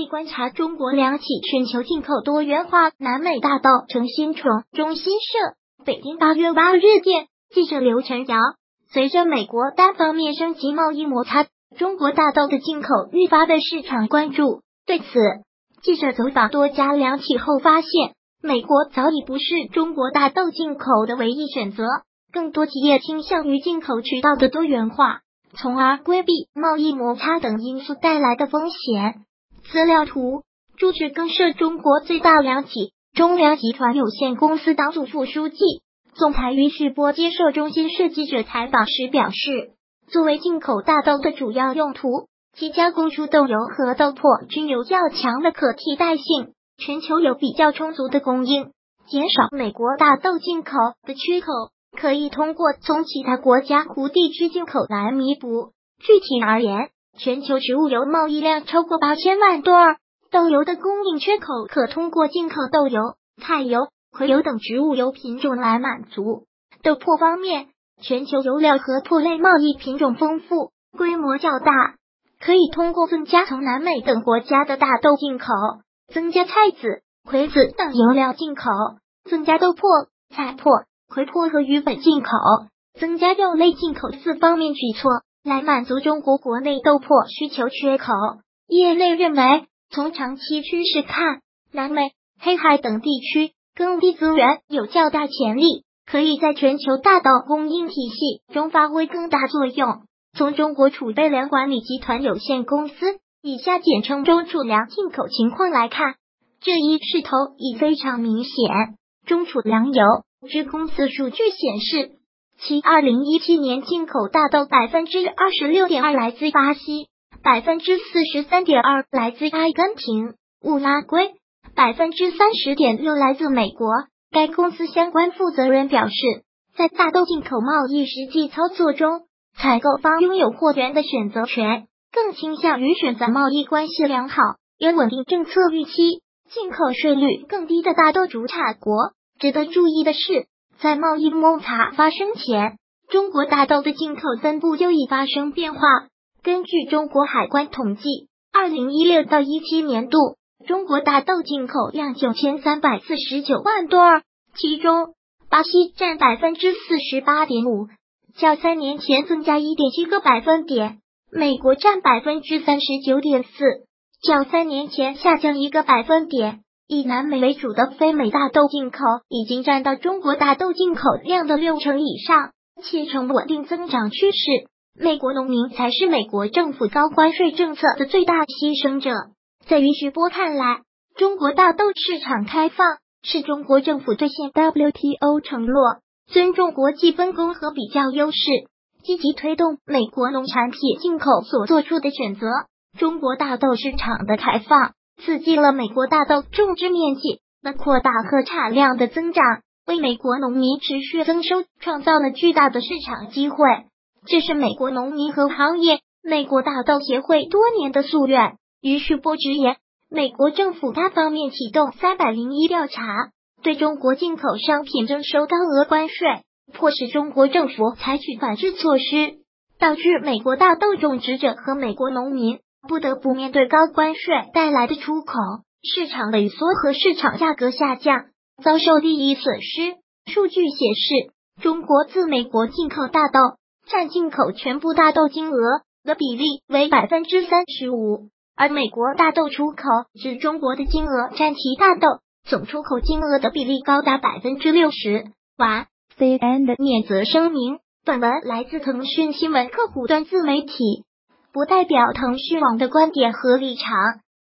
观察中国两起全球进口多元化南美大豆成新宠。中新社北京8月8日电，记者刘晨瑶。随着美国单方面升级贸易摩擦，中国大豆的进口愈发的市场关注。对此，记者走访多家粮企后发现，美国早已不是中国大豆进口的唯一选择，更多企业倾向于进口渠道的多元化，从而规避贸易摩擦等因素带来的风险。资料图，住址更设中国最大粮企中粮集团有限公司党组副书记、总裁于旭波接受中新社记者采访时表示，作为进口大豆的主要用途，其加工出豆油和豆粕均有较强的可替代性，全球有比较充足的供应，减少美国大豆进口的缺口，可以通过从其他国家和地区进口来弥补。具体而言，全球植物油贸易量超过8000万吨，豆油的供应缺口可通过进口豆油、菜油、葵油等植物油品种来满足。豆粕方面，全球油料和粕类贸易品种丰富，规模较大，可以通过增加从南美等国家的大豆进口，增加菜籽、葵籽等油料进口，增加豆粕、菜粕、葵粕和鱼粉进口，增加肉类进口4方面举措，来满足中国国内豆粕需求缺口。业内认为，从长期趋势看，南美、黑海等地区耕地资源有较大潜力，可以在全球大豆供应体系中发挥更大作用。从中国储备粮管理集团有限公司（以下简称中储粮）进口情况来看，这一势头已非常明显。中储粮油之公司数据显示，其2017年进口大豆 26.2% 来自巴西， 43.2% 来自阿根廷、乌拉圭， 30.6% 来自美国。该公司相关负责人表示，在大豆进口贸易实际操作中，采购方拥有货源的选择权，更倾向于选择贸易关系良好、有稳定政策预期、进口税率更低的大豆主产国。值得注意的是，在贸易摩擦发生前，中国大豆的进口分布就已发生变化。根据中国海关统计，2016到17年度，中国大豆进口量9349万吨，其中巴西占 48.5%， 较3年前增加 1.7个百分点，美国占 39.4%， 较3年前下降1个百分点。以南美为主的非美大豆进口已经占到中国大豆进口量的60%以上，且呈稳定增长趋势。美国农民才是美国政府高关税政策的最大牺牲者。在于旭波看来，中国大豆市场开放是中国政府兑现 WTO 承诺，尊重国际分工和比较优势，积极推动美国农产品进口所做出的选择。中国大豆市场的开放刺激了美国大豆种植面积的扩大和产量的增长，为美国农民持续增收创造了巨大的市场机会。这是美国农民和行业美国大豆协会多年的夙愿。于旭波直言，美国政府单方面启动301调查，对中国进口商品征收高额关税，迫使中国政府采取反制措施，导致美国大豆种植者和美国农民不得不面对高关税带来的出口市场萎缩和市场价格下降，遭受利益损失。数据显示，中国自美国进口大豆占进口全部大豆金额的比例为 35%， 而美国大豆出口至中国的金额占其大豆总出口金额的比例高达 60%。 完 CNN 免责声明，本文来自腾讯新闻客户端自媒体，不代表腾讯网的观点和立场。